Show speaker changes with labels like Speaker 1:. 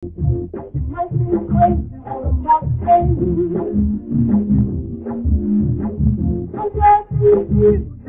Speaker 1: You make me crazy on my pain. I'm glad to see you.